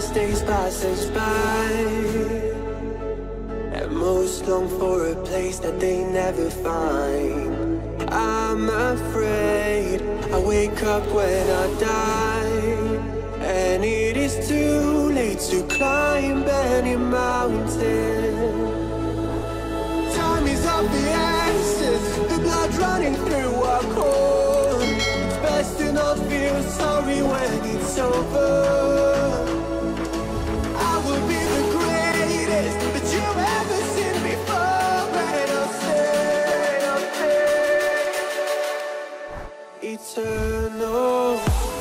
as days pass us by, and most long for a place that they never find. I'm afraid I wake up when I die, and it is too late to climb any mountain. Time is of the essence, the blood running through our core. It's best to not feel sorry when it's over. I will be the greatest that you've ever seen before, and I'll stay eternal.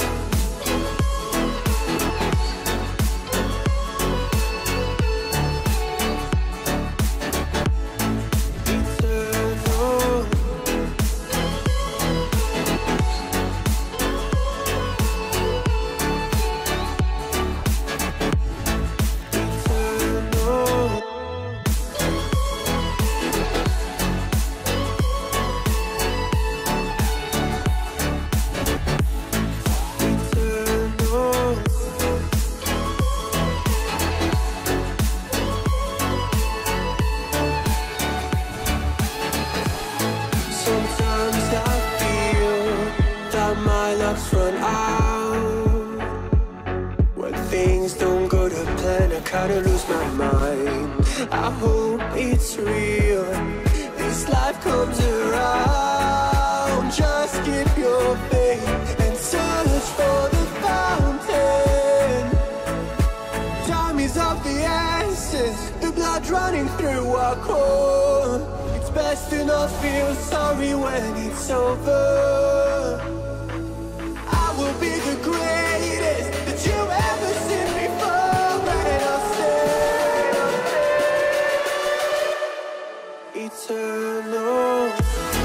Kinda lose my mind. I hope it's real. This life comes around. Just keep your faith and search for the fountain. Time is of the essence, the blood running through our core. It's best to not feel sorry when it's over. I will be the greatest that you've ever seen before. Eternal.